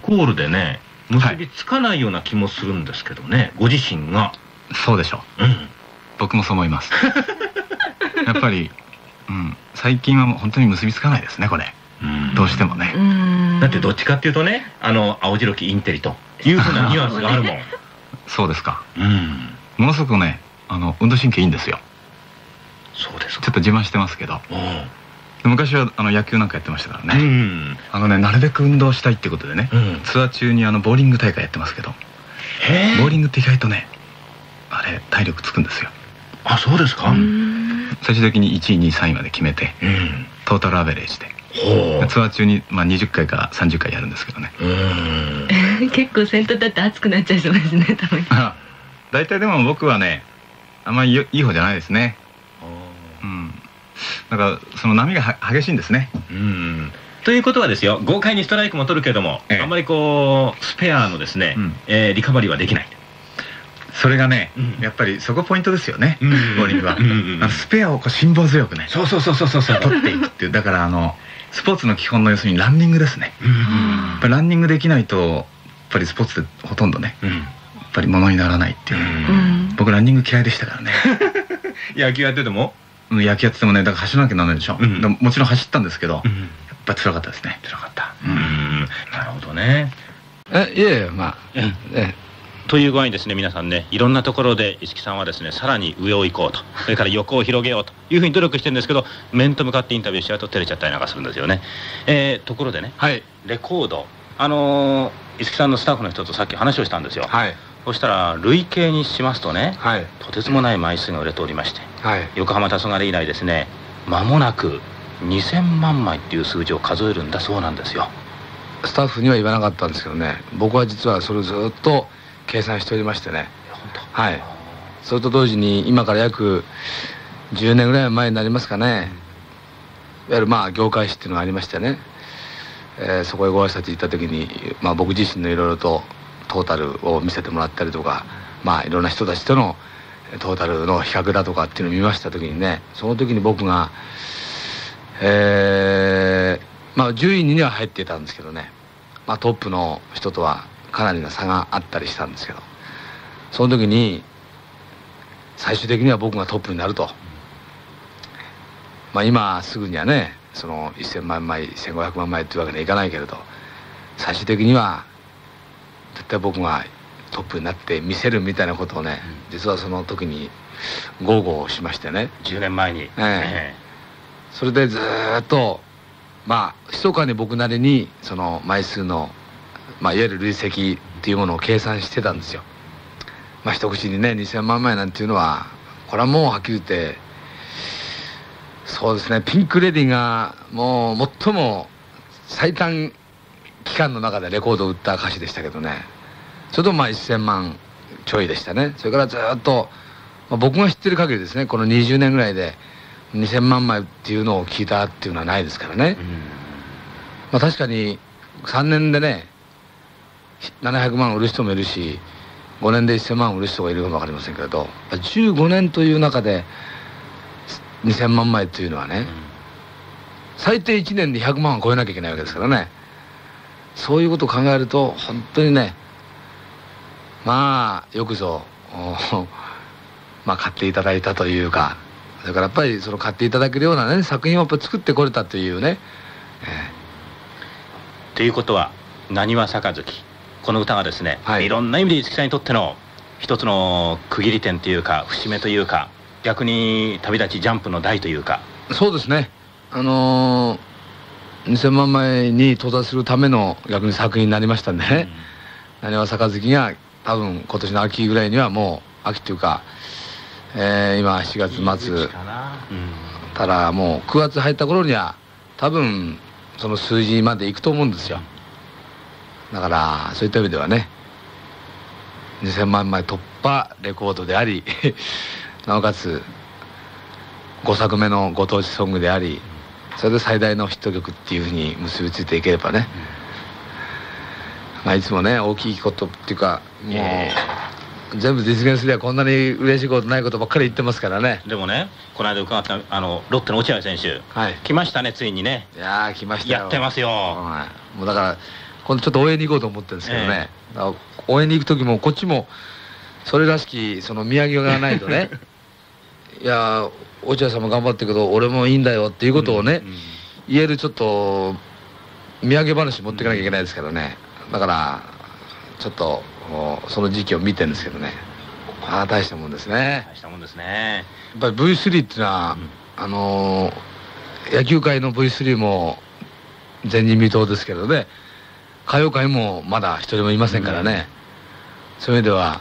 コールでね結びつかないような気もするんですけどね、ご自身が。 そうでしょう、僕もそう思いますやっぱり、最近はもう本当に結びつかないですねこれ、どうしてもね。 だってどっちかっていうとね、青白きインテリというふうなニュアンスがあるもんそうですか。ものすごくね運動神経いいんですよ。 そうですか。 ちょっと自慢してますけど、昔は野球なんかやってましたからね。なるべく運動したいってことでね、ツアー中にボーリング大会やってますけど、ボーリングって意外とねあれ体力つくんですよ。 あ、そうですか。 最終的に1位2位3位まで決めて、トータルアベレージでツアー中に20回から30回やるんですけどね。 結構先頭だって熱くなっちゃいそうですね、たまに。 大体でも僕はねあんまりいい方じゃないですね。だからその波が激しいんですね。 ということはですよ、豪快にストライクも取るけれども、あんまりこうスペアのですねリカバリーはできない。 それがねやっぱりそこポイントですよね、ボーリングは。スペアを辛抱強くね取っていくっていう。だからスポーツの基本の要するにランニングですね。やっぱりランニングできないとやっぱりスポーツってほとんどねやっぱりものにならないっていう。僕ランニング嫌いでしたからね野球やってても野球やっててもね、だから走らなきゃならないでしょ。もちろん走ったんですけどやっぱり辛かったですね。 辛かった。なるほどね。 いやいや、まあという具合にですね、皆さんね、いろんなところで石木さんはですね、さらに上を行こうと、それから横を広げようというふうに努力してるんですけど、面と向かってインタビューしちゃうと照れちゃったりなんかするんですよね。ところでね、レコード、石木さんのスタッフの人とさっき話をしたんですよ。そしたら累計にしますとね、とてつもない枚数が売れておりまして、横浜黄昏以来ですね、間もなく2000万枚っていう数字を数えるんだそうなんですよ。 スタッフには言わなかったんですけどね、僕は実はそれをずっと計算しておりましてね。それと同時に今から約10年ぐらい前になりますかね、いわゆる業界誌っていうのがありましてね、そこへご挨拶行った時に、僕自身のいろいろとトータルを見せてもらったりとか、いろんな人たちとのトータルの比較だとかっていうのを見ました時にね、その時に僕が10位には入っていたんですけどね、トップの人とはかなりの差があったりしたんですけど、その時に最終的には僕がトップになると。今すぐにはねその1000万枚1500万枚っていうわけにはいかないけれど、最終的には絶対僕がトップになって見せるみたいなことをね、実はその時に豪語しましてね、 10年前に。 それでずっと密かに僕なりにその枚数のいわゆる累積っていうものを計算してたんですよ。一口にね2000万枚なんていうのは、これはもうはっきり言ってそうですね、ピンク・レディがもう最も最短期間の中でレコードを売った歌手でしたけどね、それとも1000万ちょいでしたね。それからずっと、僕が知ってる限りですね、この20年ぐらいで2000万枚っていうのを聞いたっていうのはないですからね。確かに3年でね700万売る人もいるし、5年で1000万売る人がいるかも分かりませんけれど、15年という中で2000万枚というのはね、最低1年で100万は超えなきゃいけないわけですからね。そういうことを考えると本当にね、よくぞ買っていただいたというか、それからやっぱりその買っていただけるようなね作品をやっぱ作ってこれたというね。 ということはなにわ杯、この歌がですね、いろんな意味で五木さんにとっての一つの区切り点というか節目というか、逆に旅立ちジャンプの台というか。 そうですね、2000万枚に到達するための逆に作品になりましたんでね、なにわ杯が多分今年の秋ぐらいにはもう秋というか、今7月末たらもう9月入った頃には多分その数字までいくと思うんですよ。だからそういった意味ではね、2000万枚突破レコードでありなおかつ5作目のご当地ソングであり、それで最大のヒット曲っていうふうに結びついていければね、いつもね大きいことっていうかもう全部実現すればこんなに嬉しいことないことばっかり言ってますからね。 でもね、この間伺ったロッテの落合選手、来ましたね、ついにね。 いや来ましたよ。 やってますよ。 もうだから今度ちょっと応援に行こうと思ってるんですけどね、応援に行く時もこっちもそれらしきその土産がないとねいや落合さんも頑張ってるけど俺もいいんだよっていうことをね、言えるちょっと土産話持っていかなきゃいけないですからね。だからちょっとその時期を見てるんですけどね、大したもんですね。 大したもんですね。 やっぱり V3 っていうのは、野球界の V3 も前人未到ですけどね、歌謡界もまだ一人もいませんからね、そういう意味では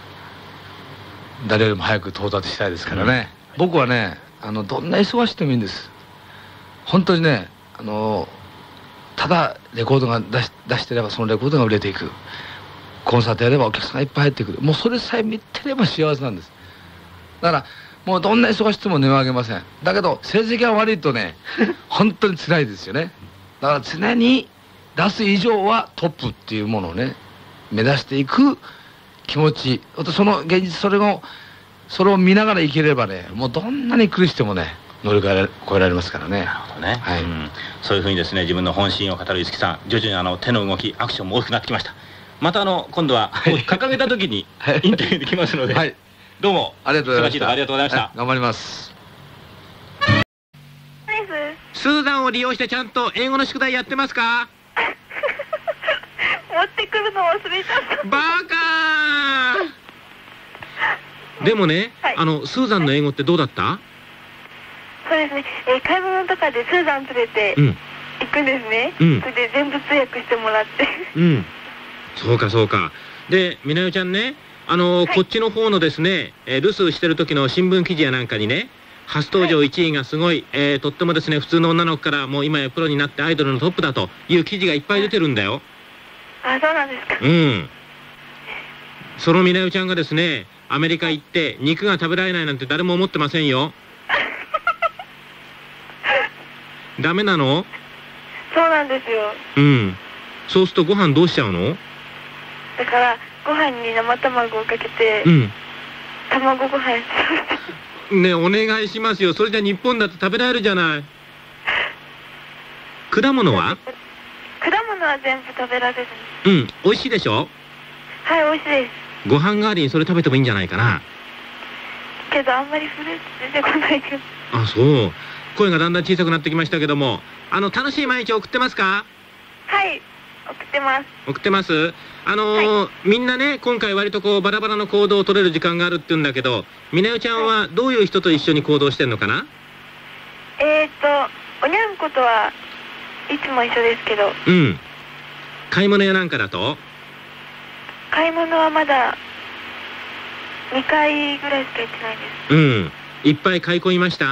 誰よりも早く到達したいですからね、僕はねどんな忙しくてもいいんです。本当にねただレコードが出してればそのレコードが売れていく、コンサートやればお客さんがいっぱい入ってくる、もうそれさえ見てれば幸せなんです。だからもうどんな忙しくても音を上げません。だけど成績が悪いとね本当に辛いですよね。だから常に出す以上はトップっていうものをね目指していく気持ち、その現実それを見ながら生きればね、もうどんなに苦しくてもね乗り越えられますからね。 なるほどね、はい、そういうふうにですね自分の本心を語る五木さん、徐々に手の動きアクションも大きくなってきました。また今度は掲げた時にインタビューできますので、はい、どうもありがとうございました。 ありがとうございました、 頑張ります。 スーザンを利用してちゃんと英語の宿題やってますか？ 持ってくるの忘れちゃった。 バカでもね、はい、スーザンの英語ってどうだった？ そうですね、買い物とかでスーザン連れて行くんですね、それで全部通訳してもらってそうかそうか。でみなよちゃんね、はい、こっちの方のですね、留守してる時の新聞記事やなんかにね、初登場1位がすごい、とってもですね普通の女の子からもう今やプロになってアイドルのトップだという記事がいっぱい出てるんだよ。 あ、そうなんですか。 そのみなよちゃんがですねアメリカ行って肉が食べられないなんて誰も思ってませんよ。ダメなの？ そうなんですよ。 そうするとご飯どうしちゃうの？ だからご飯に生卵をかけて、卵ご飯してね、お願いしますよ。それじゃ日本だって食べられるじゃない。果物は？ 果物は全部食べられる。 美味しいでしょ？ はい、美味しいです。 ご飯代わりにそれ食べてもいいんじゃないかな。 けどあんまりフルーツ出てこないけど。 あ、そう。声がだんだん小さくなってきましたけども、楽しい毎日送ってますか？ はい、送ってます。 送ってます。みんなね今回割とバラバラの行動を取れる時間があるって言うんだけど、みなよちゃんはどういう人と一緒に行動してんのかな？ おにゃんことはいつも一緒ですけど。 買い物やなんかだと？ 買い物はまだ2回ぐらいしか行ってないです。 いっぱい買い込みました？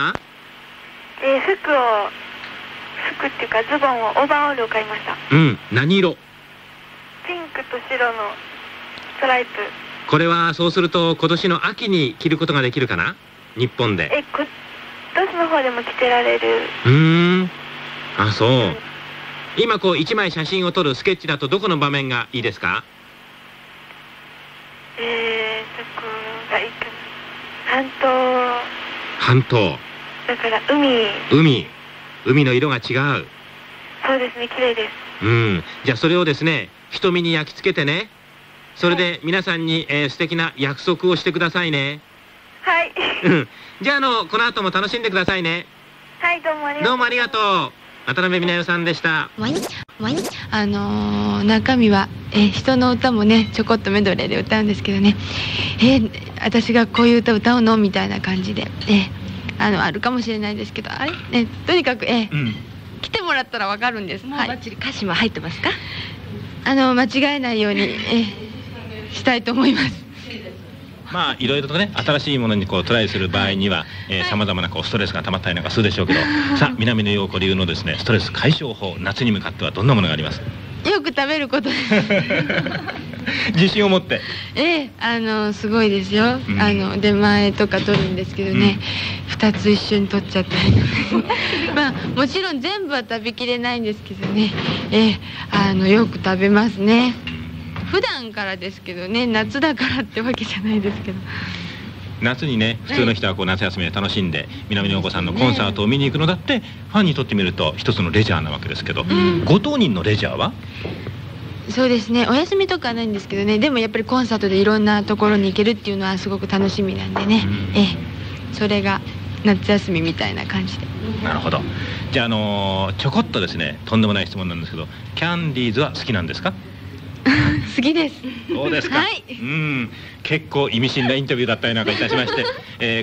服っていうかズボンをオーバーオールを買いました。 何色？ ピンクと白のストライプ。 これはそうすると今年の秋に着ることができるかな、日本で。 今年の方でも着てられる。 あ、そう。今1枚写真を撮るスケッチだとどこの場面がいいですか？ そこがいいかな。 半島。 だから海の色が違う。 そうですね、綺麗です。 じゃあそれをですね瞳に焼き付けてね、それで皆さんに、素敵な約束をしてくださいね。 はい。 じゃあこの後も楽しんでくださいね。 はい、どうもありがとう。 渡辺美奈代さんでした。 中身は、人の歌もねちょこっとメドレーで歌うんですけどね、私がこういう歌歌うのみたいな感じで、あるかもしれないですけど、とにかく、来てもらったらわかるんです。 もうバッチリ歌詞も入ってますか？ 間違えないように、したいと思います。 まあいろいろとね新しいものにトライする場合にはさまざまなストレスが溜まったりなんかするでしょうけど、さあ南野陽子流のですねストレス解消法、夏に向かってはどんなものがあります？ よく食べることです。 自信を持って。 すごいですよ。出前とか取るんですけどね、2つ一緒に取っちゃったりまあもちろん全部は食べきれないんですけどね、よく食べますね。普段からですけどね、夏だからってわけじゃないですけど。 夏にね普通の人は夏休みで楽しんで南野陽子さんのコンサートを見に行くのだってファンにとってみると一つのレジャーなわけですけど、ご当人のレジャーは？ そうですね、お休みとかはないんですけどね、でもやっぱりコンサートでいろんなところに行けるっていうのはすごく楽しみなんでね、それが夏休みみたいな感じで。 なるほど。じゃあちょこっとですね、とんでもない質問なんですけど、キャンディーズは好きなんですか？ 好きです。 そうですか。 はい。 結構意味深なインタビューだったりなんかいたしまして、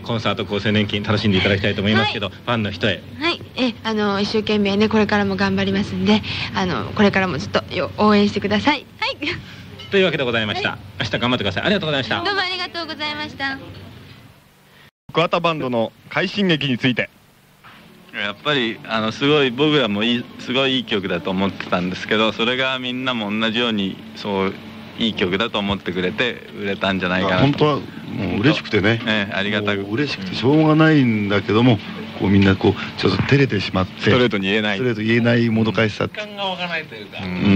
コンサート厚生年金楽しんでいただきたいと思いますけど、ファンの人へ。 はい。一生懸命ね、これからも頑張りますんで、これからもずっと応援してください。はい。 というわけでございました。明日頑張ってください。ありがとうございました。 どうもありがとうございました。 桑田バンドの快進撃について。 やっぱりすごい僕らもすごいいい曲だと思ってたんですけど、それがみんなも同じようにそういい曲だと思ってくれて売れたんじゃないかなと。 本当はもう嬉しくてね、 ありがたく嬉しくてしょうがないんだけども、こうみんなこうちょっと照れてしまって、 ストレートに言えない、 ストレート言えないもどかしさ、 感がわからないというか、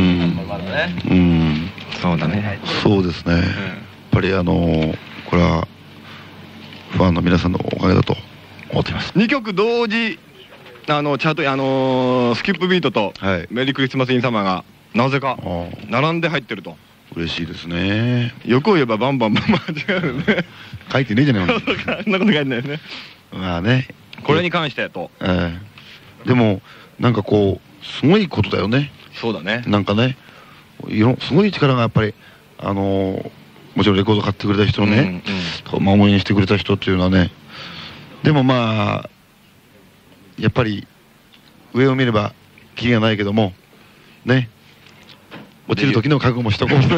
そうだね、 そうですね、やっぱりこれはファンの皆さんのおかげだと思っています。 2曲同時チャートスキップビートとメリークリスマスインサマーがなぜか並んで入ってると。 嬉しいですね。 欲を言えばバンバンバンバン違うね。 書いてねえじゃないの。 そんなこと書いてないよね。 まあね、 これに関してと。 でもなんかこうすごいことだよね。 そうだね。 なんかね、すごい力がやっぱりもちろんレコード買ってくれた人のね、応援してくれた人っていうのはね、でもまあやっぱり上を見ればキリがないけどもね、落ちる時の覚悟もしとこう。ツア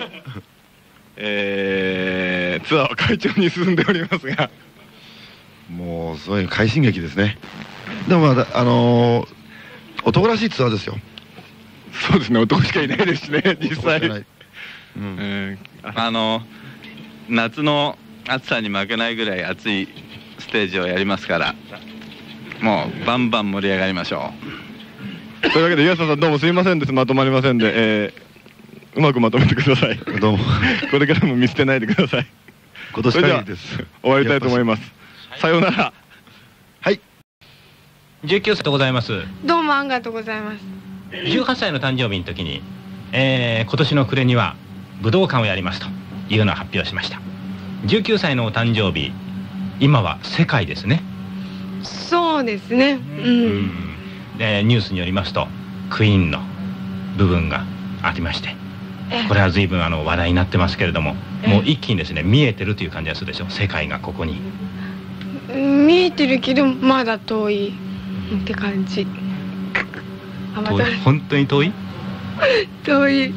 ー会長に進んでおりますが、 もうすごい快進撃ですね。でもまだ男らしいツアーですよ。 そうですね、男しかいないですしね、実際。 夏の暑さに負けないぐらい暑いステージをやりますから、もうバンバン盛り上がりましょう。というわけで岩佐さんどうもすいませんです、まとまりませんで、うまくまとめてください。 どうも。 これからも見捨てないでください。 今年限りです。 終わりたいと思います。さようなら。 はい。 19歳でございます。 どうもありがとうございます。 18歳の誕生日の時に、今年の暮れには武道館をやりますというのを発表しました。19歳のお誕生日、今は世界ですね。 そうですね。 でニュースによりますとクイーンの部分がありまして、これは随分話題になってますけれども、もう一気にですね見えてるという感じがするでしょ。世界がここに見えてるけどまだ遠いって感じ。 本当に遠い遠い。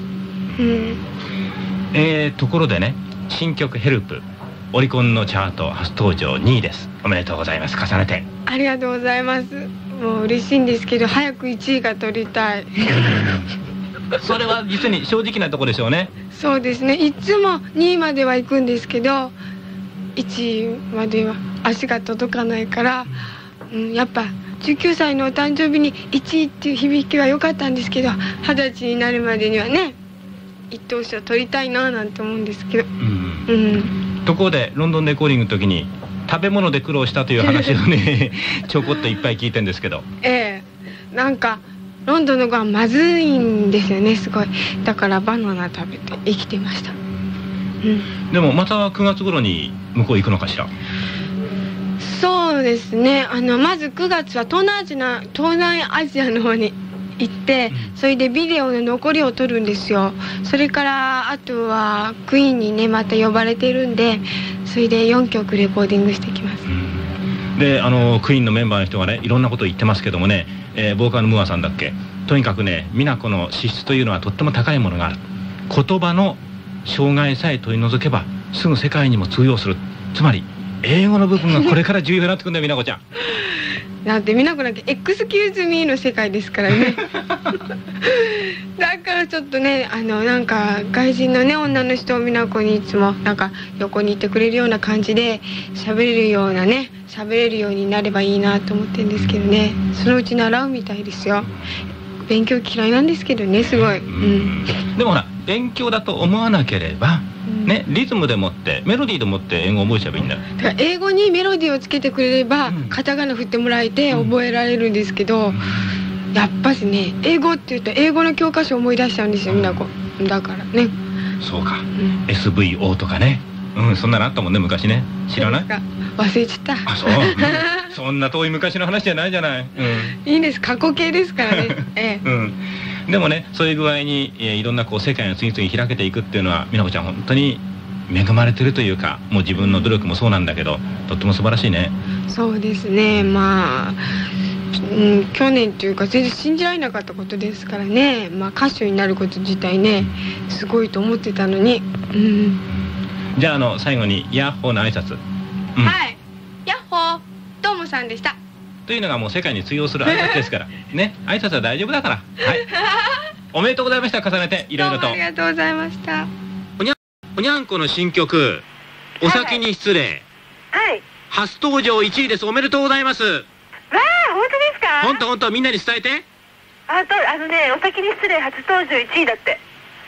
ところでね、新曲「ヘルプ」オリコンのチャート初登場2位です。おめでとうございます。重ねてありがとうございます。もう嬉しいんですけど早く1位が取りたい。 それは実に正直なところでしょうね。 そうですね、いつも2位までは行くんですけど1位までは足が届かないから、やっぱ19歳のお誕生日に1位っていう響きは良かったんですけど、20歳になるまでにはね一等賞取りたいななんて思うんですけど。 ところでロンドンレコーディングの時に食べ物で苦労したという話をねちょこっといっぱい聞いてるんですけど。 なんかロンドンのご飯まずいんですよね、すごい。だからバナナ食べて生きてました。 でもまた9月頃に向こう行くのかしら。 そうですね、まず9月は東南アジアの方に行って、それでビデオの残りを撮るんですよ。それからあとはクイーンにねまた呼ばれてるんで、それで4曲レコーディングしてきます。 でクイーンのメンバーの人がねいろんなことを言ってますけどもね、ボーカルのムーアさんだっけ、とにかくね美奈子の資質というのはとっても高いものがある。言葉の障害さえ取り除けばすぐ世界にも通用する。つまり英語の部分がこれから重要になってくるんだよ美奈子ちゃん。 だって美奈子なんてエクスキューズミーの世界ですからね。だからちょっとねなんか外人のね女の人を美奈子にいつもなんか横にいてくれるような感じで喋れるようになればいいなと思ってるんですけどね。そのうち習うみたいですよ。勉強嫌いなんですけどね、すごい。 でもほら勉強だと思わなければね、リズムでもってメロディーでもって英語を覚えちゃえばいいんだよ。 だから英語にメロディーをつけてくれればカタカナ振ってもらえて覚えられるんですけど、やっぱしね英語って言うと英語の教科書を思い出しちゃうんですよ美奈子。 だからね。 そうか、SVO とかね、そんなのあったもんね昔ね。知らない？ 忘れちゃった。 あ、そうそんな遠い昔の話じゃないじゃない。 いいんです、過去形ですからね。 でもね、そういう具合にいろんなこう世界を次々開けていくっていうのは、美奈子ちゃん本当に恵まれてるというか、もう自分の努力もそうなんだけど、とっても素晴らしいね。 そうですね、まあ、去年というか全然信じられなかったことですからね。まあ歌手になること自体ね、すごいと思ってたのに。 じゃあ最後にヤッホーの挨拶。 はい、ヤッホー、どうもさんでした。 というのがもう世界に通用する挨拶ですからね。挨拶は大丈夫だから。はい。おめでとうございました。重ねていろいろと。 ありがとうございました。 おにゃんこの新曲「お先に失礼」、初登場1位です。おめでとうございます。わあ、本当ですか？ 本当みんなに伝えて。 お先に失礼初登場1位だって。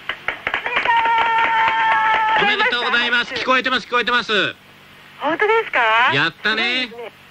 おめでとうございます。聞こえてます、聞こえてます。 本当ですか？ やったね。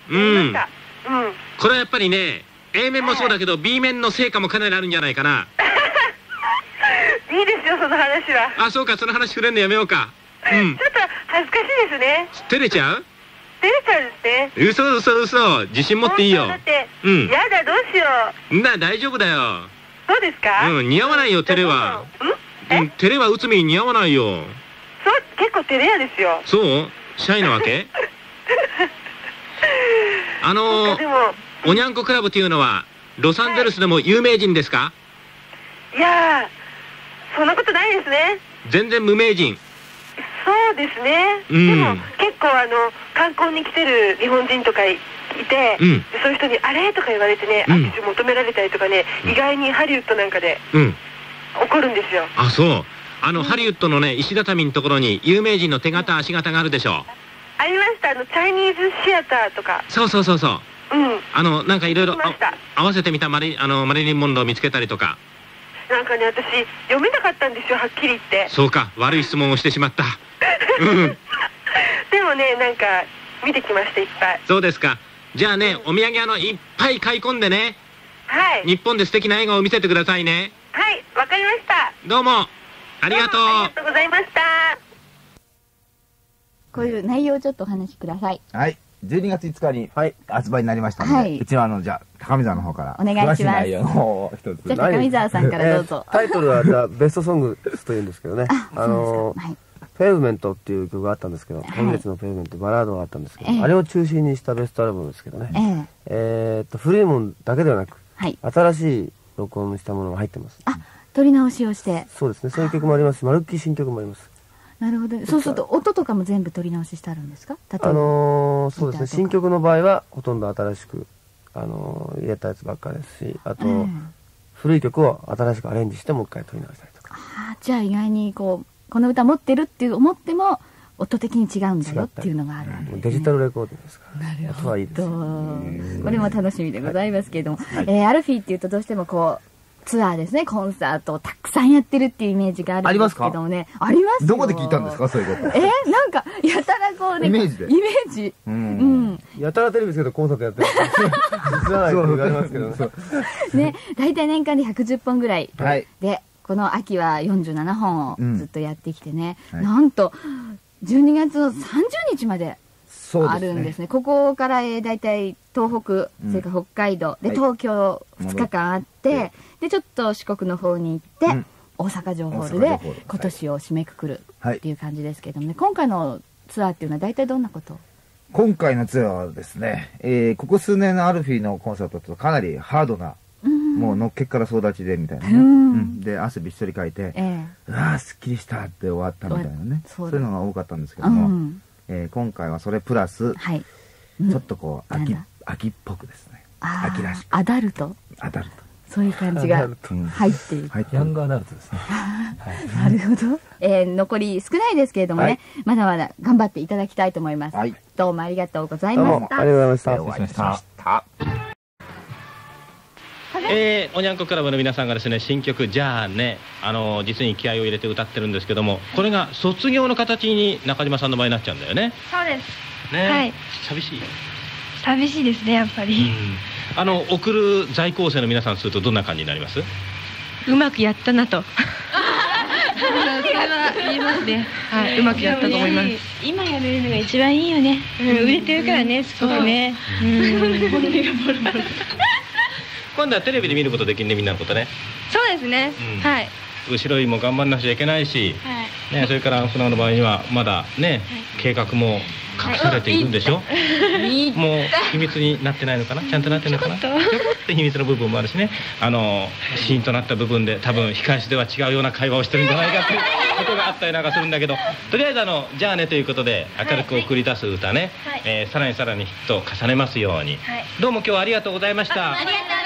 これはやっぱりね、A 面もそうだけど B 面の成果もかなりあるんじゃないかな。 いいですよ、その話は。 あ、そうか、その話触れるのやめようか。 ちょっと恥ずかしいですね。 照れちゃう？ 照れちゃうんですね。嘘、自信持っていいよ。 だって、やだ、どうしよう。 大丈夫だよ。 そうですか？ 似合わないよ、照れは。照れは内海に似合わないよ。 そう、結構照れ屋ですよ。 そう？シャイなわけ？おにゃんこクラブというのはロサンゼルスでも有名人ですか？ いやー、そんなことないですね。 全然無名人。 そうですね。でも結構観光に来てる日本人とかいて、そういう人に「あれ?」とか言われてね、握手求められたりとかね、意外にハリウッドなんかで起こるんですよ。 あ、そう。ハリウッドのね、石畳のところに有名人の手形足形があるでしょ。 ありました。チャイニーズシアターとか。 そう。なんかいろいろ合わせてみたマリリン・モンロー見つけたりとか。 なんかね、私読めなかったんですよ、はっきり言って。 そうか、悪い質問をしてしまった。 でもね、なんか見てきました、いっぱい。 そうですか。じゃあね、お土産いっぱい買い込んでね。 はい。 日本で素敵な笑顔を見せてくださいね。 はい、わかりました。 どうもありがとう。 ありがとうございました。 こういう内容をちょっとお話しください。 はい。12月5日に発売になりましたので、うちはじゃあ高見沢の方からお願いします。 詳しい内容の一つ。 じゃあ高見沢さんからどうぞ。 タイトルはじゃあベストソングというんですけどね。ペーブメントっていう曲があったんですけど、今月のペーブメントバラードがあったんですけど、あれを中心にしたベストアルバムですけどね。古いものだけではなく、新しい録音したものが入ってます。 あ、撮り直しをして。 そうですね。そういう曲もありますし、まるっきり新曲もあります。 なるほど。そうすると音とかも全部撮り直ししてあるんですか？ そうですね。新曲の場合はほとんど新しく入れたやつばっかですし、あと古い曲を新しくアレンジしてもう一回撮り直したりとか。 じゃあ意外にこの歌持ってるって思っても音的に違うんだよっていうのがあるわけですね。 デジタルレコードですから。 なるほど。 音はいいです。 これも楽しみでございますけれども、アルフィーっていうとどうしてもツアーですね、コンサートをたくさんやってるっていうイメージがあるんですけどもね。ありますよ。 どこで聞いたんですか、そういうこと。 なんかやたらこうね、 イメージで。 イメージ。 やたらテレビですけどコンサートやってる。知らないって言われますけどね。大体年間で110本ぐらいで、この秋は47本をずっとやってきてね、なんと12月の30日まであるんですね。ここから大体東北、それから北海道で東京2日間あって、でちょっと四国の方に行って大阪城ホールで今年を締めくくるっていう感じですけどもね。今回のツアーっていうのは大体どんなこと？ 今回のツアーはですね、ここ数年のアルフィーのコンサートとかなりハードな、もうのっけから総立ちでみたいなね、で汗びっしょりかいて、うわーすっきりしたって終わったみたいなね、そういうのが多かったんですけども、今回はそれプラス、ちょっと秋っぽくですね、秋らしくアダルトそういう感じが入っている。 ヤングアダルトですね。 なるほど。残り少ないですけれどもね、まだまだ頑張っていただきたいと思います。どうもありがとうございました。 ありがとうございました。 お会いしました。 おにゃんこクラブの皆さんがですね、新曲「じゃあね」実に気合を入れて歌ってるんですけども、これが卒業の形に中島さんの場合になっちゃうんだよね。 そうですね。 はい。寂しいですね、やっぱり。 送る在校生の皆さんするとどんな感じになります？ うまくやったなと。 は言えますね。はい、うまくやったと思います。 今やれるのが一番いいよね。売れてるからね、すごくね。 今度はテレビで見ることできんね、みんなのことね。 そうですね。はい。 後ろにも頑張んなくちゃいけないし、ね、それから船の場合にはまだね、計画も隠されているんでしょ。もう秘密になってないのかな、ちゃんとなってるのかな。ちょこって秘密の部分もあるしね、シーンとなった部分で多分控室では違うような会話をしてるんじゃないかということがあったりなんかするんだけど、とりあえずじゃあねということで明るく送り出す歌ね、さらにさらにヒットを重ねますように。どうも今日はありがとうございました。ありがとう。